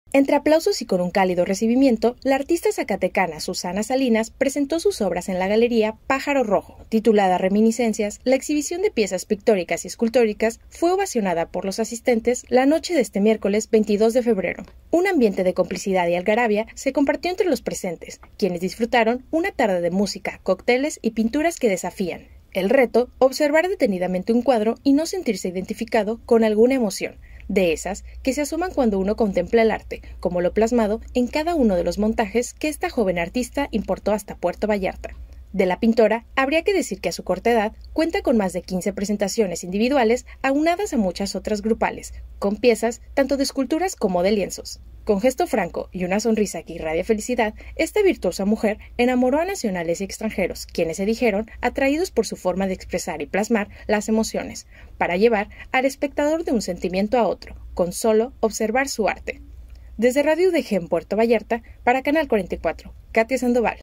Entre aplausos y con un cálido recibimiento, la artista zacatecana Susana Salinas presentó sus obras en la galería Pájaro Rojo. Titulada Reminiscencias, la exhibición de piezas pictóricas y escultóricas fue ovacionada por los asistentes la noche de este miércoles 22 de febrero. Un ambiente de complicidad y algarabia se compartió entre los presentes, quienes disfrutaron una tarde de música, cócteles y pinturas que desafían. El reto, observar detenidamente un cuadro y no sentirse identificado con alguna emoción, de esas que se asoman cuando uno contempla el arte, como lo plasmado en cada uno de los montajes que esta joven artista importó hasta Puerto Vallarta. De la pintora, habría que decir que a su corta edad cuenta con más de 15 presentaciones individuales aunadas a muchas otras grupales, con piezas tanto de esculturas como de lienzos. Con gesto franco y una sonrisa que irradia felicidad, esta virtuosa mujer enamoró a nacionales y extranjeros, quienes se dijeron atraídos por su forma de expresar y plasmar las emociones, para llevar al espectador de un sentimiento a otro, con solo observar su arte. Desde Radio UDG en Puerto Vallarta, para Canal 44, Katia Sandoval.